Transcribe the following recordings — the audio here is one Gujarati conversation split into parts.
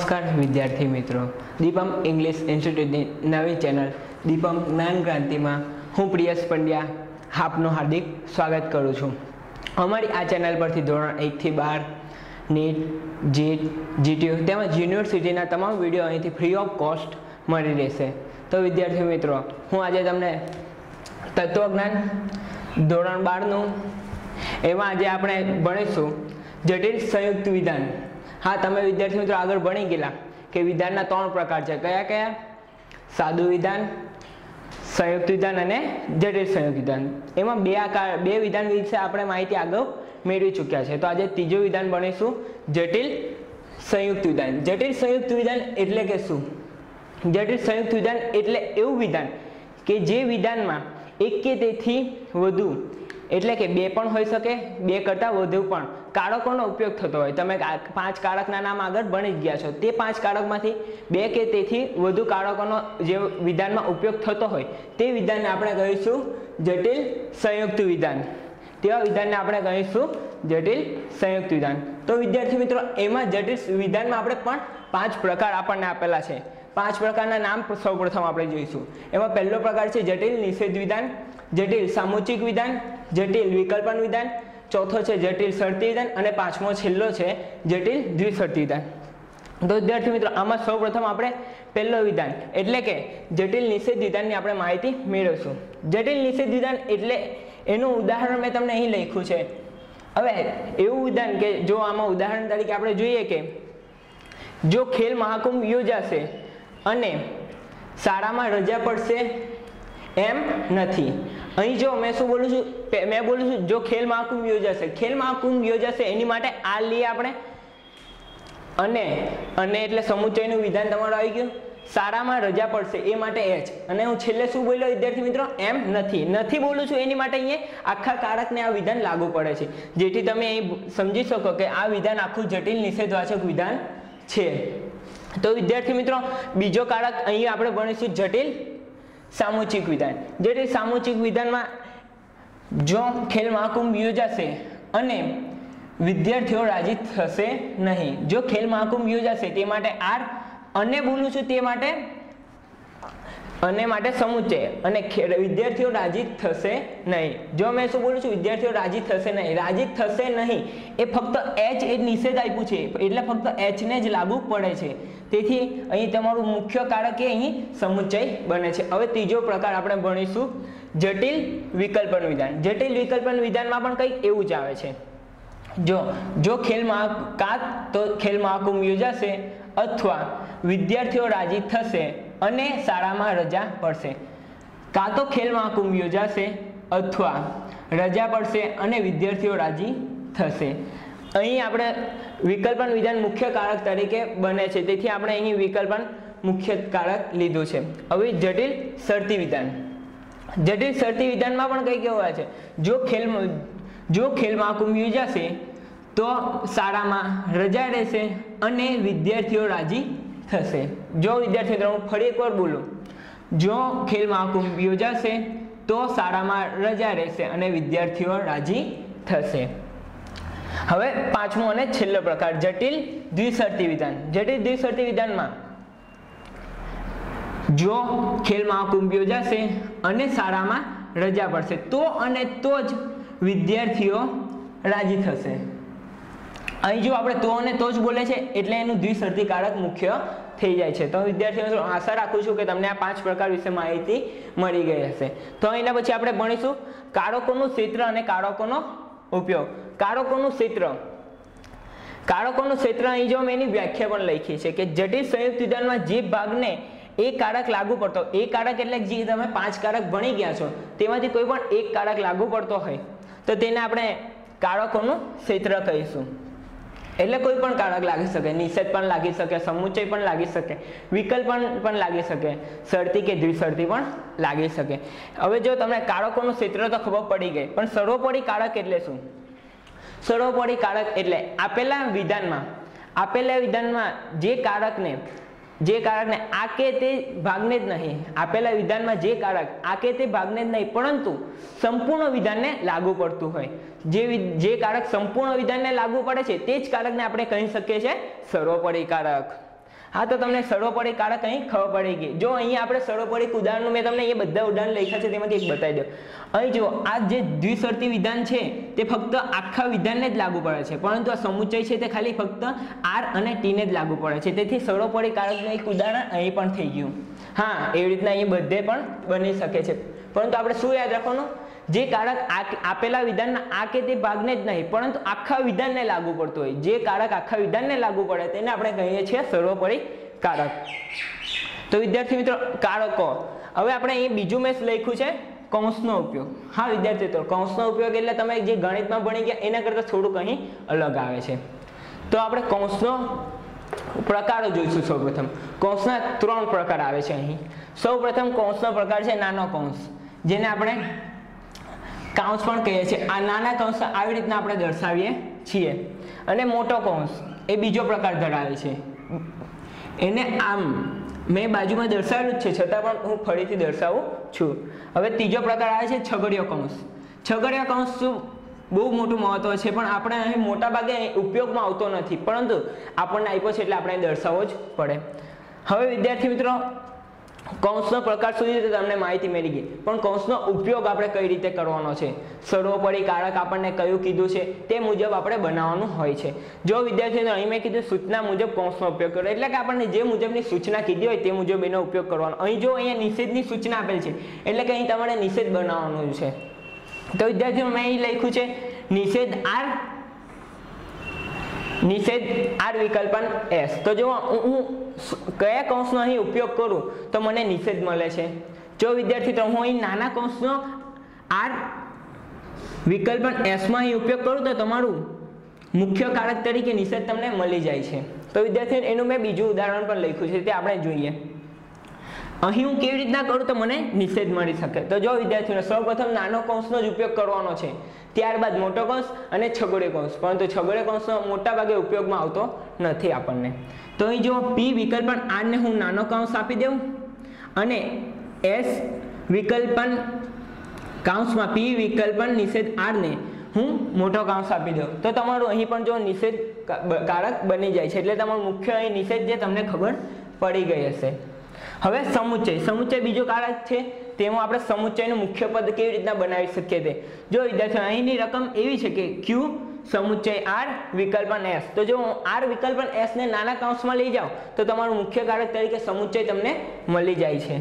નમસ્કાર વિદ્યાર્થી મિત્રો, દીપમ ઇંગ્લિશ ઇન્સ્ટિટ્યૂટની નવી ચેનલ દીપમ જ્ઞાન ક્રાંતિમાં હું પ્રિયસ પંડ્યા આપનું હાર્દિક સ્વાગત કરું છું। અમારી આ ચેનલ પરથી ધોરણ 1 થી 12 નીટ, જીટ, જીટીયુ તેમજ યુનિવર્સિટીના તમામ વિડીયો અહીંથી ફ્રી ઓફ કોસ્ટ મળી રહેશે। તો વિદ્યાર્થી મિત્રો, હું આજે તમને તત્વજ્ઞાન ધોરણ 12નું એમાં આજે આપણે ભણીશું જટિલ સંયુક્ત વિધાન। हाँ, તમે विद्यार्थी मित्रों आगे भणी गया कि विधान त्रण प्रकार है। क्या क्या? सादु विधान, संयुक्त विधान और जटिल संयुक्त विधान। एमां बे विधान विषे आपणे माहिती आगे मेळवी चूक्या छे। तो आज तीजो विधान भणीशुं जटिल संयुक्त विधान। जटिल संयुक्त विधान एटले के शुं? जटिल संयुक्त विधान एटले एवुं विधान के जे विधानमां एक के तेथी वधु એટલે કે બે પણ હોઈ શકે, બે કરતા વધુ પણ કારકોનો ઉપયોગ થતો હોય। તમે 5 કારકના નામ આગળ ભણી ગયા છો। તે 5 કારકમાંથી બે કે તેથી વધુ કારકોનો જે વિધાનમાં ઉપયોગ થતો હોય તે વિધાનને આપણે કહીશું જટિલ સંયુક્ત વિધાન। તેવા વિધાનને આપણે કહીશું જટિલ સંયુક્ત વિધાન। તો વિદ્યાર્થી મિત્રો, એમાં જટિલ વિધાનમાં આપણે પણ 5 પ્રકાર આપણને આપેલા છે। 5 પ્રકારના નામ સૌપ્રથમ આપણે જોઈશું। એમાં પહેલો પ્રકાર છે જટિલ નિષેધ વિધાન, જટિલ સામૂહિક વિધાન, जटिल विकल्पन विधान, चौथो है जटिल शर्ती विधान और पांचमो छेल्लो है जटिल द्विशर्ती विधान। तो विद्यार्थी मित्रों, आमां सौप्रथम आपणे पहेलो विधान एटले के जटिल निषेध विधान की आपणे माहिती मेळवीशुं। जटिल निषेध विधान एटले एनुं उदाहरण मैं तमने અહીં લખ્યું છે। હવે એવું વિધાન કે જો આમાં ઉદાહરણ તરીકે આપણે જોઈએ કે જો ખેલ મહાકુંભ યોજાશે અને શાળામાં રજા પડશે એમ નથી। અહીં જો मैं શું બોલું છું, मैं બોલું છું જો ખેલ મહાકુંભ યોજાશે, ખેલ મહાકુંભ યોજાશે એની માટે આ લઈએ આપણે અને એટલે સમુચયનું વિધાન તમારું આવી ગયું। શાળામાં રજા પડશે એ માટે એચ, અને હું છેલ્લે શું બોલ્યો વિદ્યાર્થી મિત્રો? એમ નથી બોલું છું એની માટે અહીંયા આખા કારકને આ વિધાન લાગુ પડે છે, જેથી તમે અહીં સમજી શકો કે આ વિધાન આખું જટિલ નિષેધવાચક વિધાન છે। તો વિદ્યાર્થી મિત્રો, બીજો કારક અહીં આપણે ભણીશું જટિલ सामूहिक विधान। जटिल सामूहिक विधान में जो खेल महाकुंभ योजाशे अने विद्यार्थीओ राजी थशे नहीं। जो खेल महाकुंभ योजाशे ते माटे आर अने बोलूं छुं ते माटे अने माटे समुच्चय अने विद्यार्थीओ राजी थशे नहीं। जो मैं शुं बोलूं छुं विद्यार्थीओ राजी थशे नहीं, राजी थशे नहीं ए फक्त एच ए निषेध आप्युं छे એટલે ફક્ત એચ ને જ લાગુ પડે છે। તેથી અહીં તમારું મુખ્ય કારક એ અહીં સમુચ્ચય બને છે। હવે ત્રીજો પ્રકાર આપણે ભણીશું જટિલ વિકલ્પન વિધાન। જટિલ વિકલ્પન વિધાનમાં પણ કંઈક એવું જ આવે છે। જો ખેલ મહાકુંભ યોજાશે અથવા વિદ્યાર્થીઓ રાજી થશે અને શાળામાં રજા પડશે। કાં તો ખેલ મહાકુંભ યોજાશે અથવા રજા પડશે અને વિદ્યાર્થીઓ રાજી થશે। અહીં આપણે વિકલ્પન વિધાન મુખ્ય કારક તરીકે બને છે, તેથી આપણે અહીં વિકલ્પન મુખ્ય કારક લીધું છે। હવે જટિલ શરતી વિધાન। જટિલ શરતી વિધાનમાં પણ કંઈક એવું આવે છે જો ખેલ મહાકુંભ યોજાશે તો શાળામાં રજા રહેશે અને વિદ્યાર્થીઓ રાજી થશે। જો વિદ્યાર્થી મિત્રો, હું ફરી એકવાર બોલું, જો ખેલ મહાકુંભ યોજાશે તો શાળામાં રજા રહેશે અને વિદ્યાર્થીઓ રાજી થશે। હવે પાંચમો અને છેલ્લો પ્રકાર જટિલ દ્વિશર્તી વિધાન। જટિલ દ્વિશર્તી વિધાનમાં જો ખેલ મહાકુંભ યોજાશે અને શાળામાં રજા પડશે તો અને તો જ વિદ્યાર્થીઓ રાજી થશે। અહીં જો આપણે તો અને તો જ બોલે છે એટલે એનું દ્વિશર્તી કારક મુખ્ય થઈ જાય છે। તો વિદ્યાર્થીઓ મિત્રો, આશા રાખું છું કે તમને આ 5 પ્રકાર વિશે માહિતી મળી ગઈ હશે। તો એના પછી આપણે ભણીશું કારકોનું ક્ષેત્ર અને કારકોનો ઉપયોગ। કારકોનું ક્ષેત્ર અહીં જો મેં એની વ્યાખ્યા પણ લખી છે કે જટિલ સંયુક્ત વિધાનમાં જે ભાગને એક કારક લાગુ પડતો, એક કારક એટલે જે તમે 5 કારક ભણી ગયા છો તેમાંથી કોઈ પણ એક કારક લાગુ પડતો હોય તો તેને આપણે કારકોનું ક્ષેત્ર કહીશું। એટલે કોઈ પણ કારક લાગી શકે, નિષેધ પણ લાગી શકે, સમુચ્ચય પણ લાગી શકે, વિકલ્પન પણ લાગી શકે, શરતી કે દ્વિશર્તી પણ લાગી શકે। હવે જો તમને કારકોનું ક્ષેત્ર તો ખબર પડી ગઈ, પણ સર્વોપરી કારક એટલે શું? સર્વોપરી કારક એટલે આપેલા વિધાનમાં જે કારકને આ કે તે ભાગને જ નહીં, આપેલા વિધાનમાં જે કારક આ કે તે ભાગને જ નહીં પરંતુ સંપૂર્ણ વિધાનને લાગુ પડતું હોય, જે કારક સંપૂર્ણ વિધાનને લાગુ પડે છે તે જ કારકને આપણે કહી શકીએ છીએ સર્વોપરી કારક। હા, તો તમને સર્વોપરી કારક અહીં ખબર પડી ગઈ. જો અહીં આપણે સર્વોપરી ઉદાહરણનું મેં તમને અહીંયા બધા ઉદાહરણ લખ્યા છે, તેમાંથી એક બતાવી દો. અહીં જો આ જે દ્વિશરતી વિધાન છે તે ફક્ત આખા વિધાનને જ લાગુ પડે છે, પરંતુ આ સમુચ્ચય છે તે ખાલી ફક્ત આર અને ટીને જ લાગુ પડે છે. તેથી સર્વોપરી કારકનું એક ઉદાહરણ અહીં પણ થઈ ગયું. હા, એવી રીતના અહીં બધે પણ બની શકે છે, પરંતુ આપણે શું યાદ રાખવાનું, જે કારક આપેલા વિધાનના આ કે તે ભાગને જ નહીં પરંતુ આખા વિધાનને લાગુ પડતું હોય, જે કારક આખા વિધાનને લાગુ પડે તેને આપણે કહીએ છીએ સર્વોપરી કારક. તો વિદ્યાર્થી મિત્રો, કારકો. હવે આપણે અહીં બીજું મેં લખ્યું છે કૌંસનો ઉપયોગ. હા વિદ્યાર્થી મિત્રો, કૌંસનો ઉપયોગ એટલે તમે જે ગણિતમાં ભણી ગયા એના કરતાં થોડુંક અહીં અલગ આવે છે. તો આપણે કૌંસનો પ્રકારો જોઈશું. સૌપ્રથમ કૌંસના 3 પ્રકાર આવે છે અહીં. સૌપ્રથમ કૌંસનો પ્રકાર છે નાનો કૌંસ, જેને આપણે કૌંસ પણ કહીએ છીએ. આ નાના કૌંસ આવી રીતના આપણે દર્શાવીએ છીએ. અને મોટો કૌંસ એ બીજો પ્રકાર ધરાવે છે, એને આમ મેં બાજુમાં દર્શાવેલું જ છે છતાં પણ હું ફરીથી દર્શાવું છું. હવે ત્રીજો પ્રકાર આવે છે છગડીયો કૌંસ. છગડીયો કૌંસ બહુ મોટું મહત્વ છે, પણ આપણે અહીં મોટા ભાગે ઉપયોગમાં આવતો નથી, પરંતુ આપણને આપ્યો છે એટલે આપણે દર્શાવવો જ પડે. હવે વિદ્યાર્થી મિત્રો, કૌંસનો પ્રકાર સુધી તો તમને માહિતી મળી ગઈ, પણ કૌંસનો ઉપયોગ આપણે કઈ રીતે કરવાનો છે, સર્વોપરી કારક આપણને કયું કીધું છે તે મુજબ આપણે બનાવવાનું હોય છે. જો વિદ્યાર્થીઓ અહીં મેં કીધું સૂચના મુજબ કૌંસનો ઉપયોગ કરો, એટલે કે આપણને જે મુજબની સૂચના કીધી હોય તે મુજબ એનો ઉપયોગ કરવાનો. અહીં જો અહીંયા નિષેધની સૂચના આપેલ છે એટલે કે અહીં તમારે નિષેધ બનાવવાનું છે. તો વિદ્યાર્થીઓ મેં અહીં લખ્યું છે નિષેધ આર વિકલ્પન એસ. તો જો હું કયા કૌંસનો અહીં ઉપયોગ કરું તો મને નિષેધ મળે છે. જો વિદ્યાર્થી તો હું અહીં નાના કૌંસનો આર વિકલ્પન એસમાં અહીં ઉપયોગ કરું તો તમારું મુખ્ય કારક તરીકે નિષેધ તમને મળી જાય છે. તો વિદ્યાર્થી એનું મેં બીજું ઉદાહરણ પણ લખ્યું છે, તે આપણે જોઈએ. અહીં હું કેવી રીતના કરું તો મને નિષેધ મળી શકે. તો જો વિદ્યાર્થીઓ, સૌપ્રથમ નાનો કૌંસનો જ ઉપયોગ કરવાનો છે, ત્યારબાદ મોટો કૌંસ અને છગડીયો કૌંસ, પરંતુ છગડીયો કૌંસનો મોટા ભાગે ઉપયોગમાં આવતો નથી આપણને. તો અહીં જો પી વિકલ્પન આર ને હું નાનો કૌંસ આપી દઉં અને એસ વિકલ્પન કૌંસમાં પી વિકલ્પન નિષેધ આર ને હું મોટો કૌંસ આપી દઉં તો તમારું અહીં પણ જો નિષેધ કારક બની જાય છે. એટલે તમારું મુખ્ય અહીં નિષેધ જે તમને ખબર પડી ગઈ હશે. હવે સમુચ્ચય બીજો કારક છે, તેમાં આપણે સમુચ્ચયનું મુખ્ય પદ કેવી રીતના બનાવી શકીએ તે. જો વિદ્યાર્થીઓ, અહીંની રકમ એવી છે કે ક્યુ સમુચ્ચય આર વિકલ્પન એસ. તો જો હું આર વિકલ્પન એસ ને નાના કૌંસમાં લઈ જાઉં તો તમારું મુખ્ય કારક તરીકે સમુચ્ચય તમને મળી જાય છે.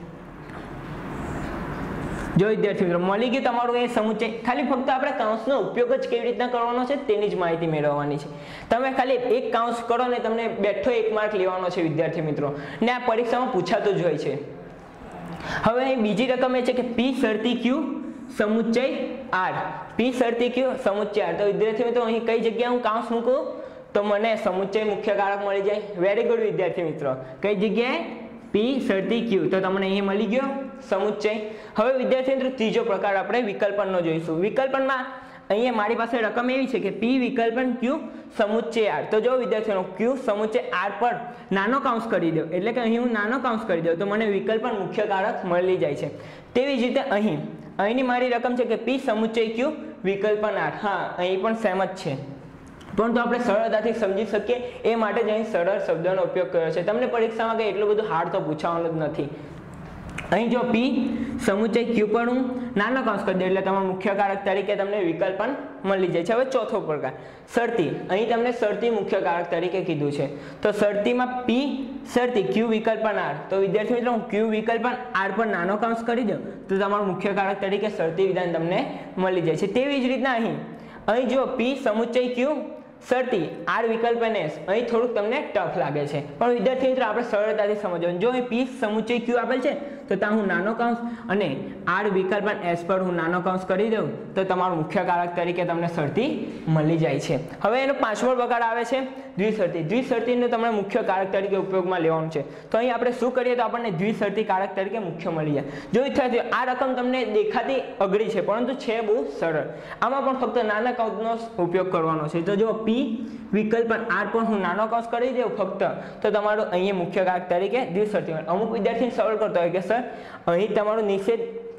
જો વિદ્યાર્થી મિત્રો, મળી ગયું તમારું એ સમુચ્ચય. ખાલી ફક્ત આપણે કૌંસનો ઉપયોગ જ કેવી રીતના કરવાનો છે તેની જ માહિતી મેળવવાની છે. તમે ખાલી એક કૌંસ કરો ને તમને બેઠો 1 માર્ક લેવાનો છે વિદ્યાર્થી મિત્રો, ને આ પરીક્ષામાં પૂછાતું જ હોય છે. હવે અહીં બીજી રકમ એ છે કે પી શરતી ક્યુ સમુચ્ચય આર. પી શરતી ક્યુ સમુચ્ચય આર. તો વિદ્યાર્થી મિત્રો, અહીં કઈ જગ્યાએ હું કૌંસ મૂકું તો મને સમુચ્ચય મુખ્ય કારક મળી જાય. વેરી ગુડ વિદ્યાર્થી મિત્રો, કઈ જગ્યાએ પી શરતી ક્યુ, તો તમને અહીં મળી ગયો સમુચ્ચય. હવે વિદ્યાર્થી મિત્રો, ત્રીજો પ્રકાર આપણે વિકલ્પનનો જોઈશું. વિકલ્પનમાં અહીંયા મારી પાસે રકમ એવી છે કે પી વિકલ્પન ક્યુ સમુચ્ચય આર. તો જો વિદ્યાર્થીઓ, ક્યુ સમુચ્ચય આર પર નાનો કૌંસ કરી દો, એટલે કે અહીં હું નાનો કૌંસ કરી દઉં તો મને વિકલ્પન મુખ્ય કારક મળી જાય છે. તેવી જ રીતે અહીંની મારી રકમ છે કે પી સમુચ્ચય ક્યુ વિકલ્પન આર. હા, અહીં પણ સેમ જ છે, પરંતુ આપણે સરળતાથી સમજી શકીએ એ માટે જ અહીં સરળ શબ્દનો ઉપયોગ કર્યો છે. તમને પરીક્ષામાં કંઈ એટલું બધું હાર્ડ તો પૂછવાનું જ નથી. અહીં જો પી સમુચ્ચય ક્યુ પર હું નાનો કૌંસ કરી દઉં એટલે તમારું મુખ્ય કારક તરીકે તમને વિકલ્પન મળી જાય છે. હવે ચોથો પ્રકાર શરતી. અહીં તમને શરતી મુખ્ય કારક તરીકે કીધું છે. તો શરતીમાં પી શરતી ક્યુ વિકલ્પન આર. તો વિદ્યાર્થી મિત્રો, હું ક્યુ વિકલ્પન આર પર નાનો કૌંસ કરી દઉં તો તમારું મુખ્ય કારક તરીકે શરતી વિધાન તમને મળી જાય છે. તેવી જ રીતના અહીં જો પી સમુચ્ચય ક્યુ શરતી આર વિકલ્પન એસ, અહીં થોડુંક તમને ટફ લાગે છે, પણ વિદ્યાર્થી મિત્રો આપણે સરળતાથી સમજવાનું. જો અહીં પી સમુચ્ચય ક્યુ આપેલ છે તો ત્યાં હું નાનો કૌંસ અને આર વિકલ્પન એસ પર હું નાનો કૌંસ કરી દઉં તો તમારું મુખ્ય કારક તરીકે તમને શરતી મળી જાય છે. હવે એનો 5મો પ્રકાર આવે છે દ્વિશરતી. દ્વિશરતીનો તમને મુખ્ય કારક તરીકે ઉપયોગમાં લેવાનું છે. તો અહીં આપણે શું કરીએ તો આપણને દ્વિશરતી કારક તરીકે મુખ્ય મળી જાય. જો વિદ્યાર્થીઓ, આ રકમ તમને દેખાતી અઘરી છે પરંતુ છે બહુ સરળ. આમાં પણ ફક્ત નાના કૌંસનો ઉપયોગ કરવાનો છે. તો જો પી વિકલ્પન આર પર હું નાનો કૌંસ કરી દઉં ફક્ત તો તમારું અહીંયા મુખ્ય કારક તરીકે દ્વિશરતી. અમુક વિદ્યાર્થી સવાલ કરતો હોય કે સર અહીં તમારું નિષેધ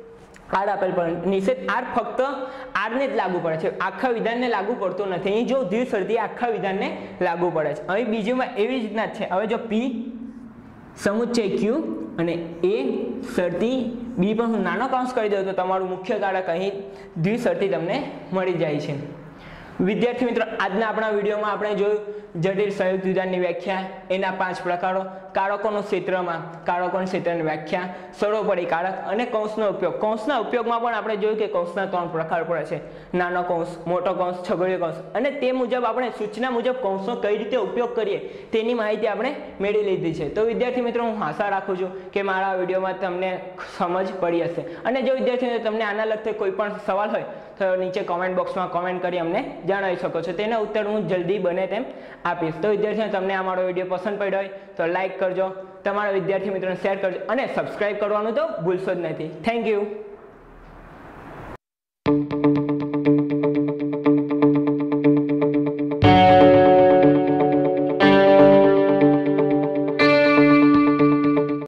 આર આપેલ પણ નિષેધ આર ફક્ત આરને જ લાગુ પડે છે, આખા વિધાનને લાગુ પડતો નથી. અહીં જો દ્વિશરતી આખા વિધાનને લાગુ પડે છે. હવે બીજુંમાં એવી રીતના જ છે. હવે જો પી સમુચ્ચય ક્યુ અને એ શરતી બી પણ હું નાનો કાઉન્સ કરી દઉં તો તમારું મુખ્ય કારક અહીં દ્વિશરતી તમને મળી જાય છે. વિદ્યાર્થી મિત્રો, આજના આપણા વિડીયોમાં આપણે જોયું જટિલ સંયુક્ત વિધાનની વ્યાખ્યા, એના 5 પ્રકારો, કારકોનું ક્ષેત્રમાં કારકોના ક્ષેત્રની વ્યાખ્યા, સર્વોપરી કારક અને કૌંસનો ઉપયોગ. કૌંસના ઉપયોગમાં પણ આપણે જોયું કે કૌંસના 3 પ્રકાર પડે છે, નાનો કૌંસ, મોટો કૌંસ, છગડીયો કૌંસ. અને તે મુજબ આપણે સૂચના મુજબ કૌંસનો કઈ રીતે ઉપયોગ કરીએ તેની માહિતી આપણે મેળવી લીધી છે. તો વિદ્યાર્થી મિત્રો, હું આશા રાખું છું કે મારા વિડીયોમાં તમને સમજ પડી હશે. અને જો વિદ્યાર્થી મિત્રો તમને આના લગતે કોઈ પણ સવાલ હોય તો નીચે કોમેન્ટ બોક્સમાં કોમેન્ટ કરી અમને જણાવી શકો છો. તેનો ઉત્તર હું જલ્દી બને તેમ આપીશ. તો વિદ્યાર્થીઓ, તમને આ મારો વિડીયો પસંદ પડ્યો હોય તો લાઈક કરજો, તમારા વિદ્યાર્થી મિત્રોને શેર કરજો અને સબસ્ક્રાઇબ કરવાનું તો ભૂલશો જ નથી. Thank you.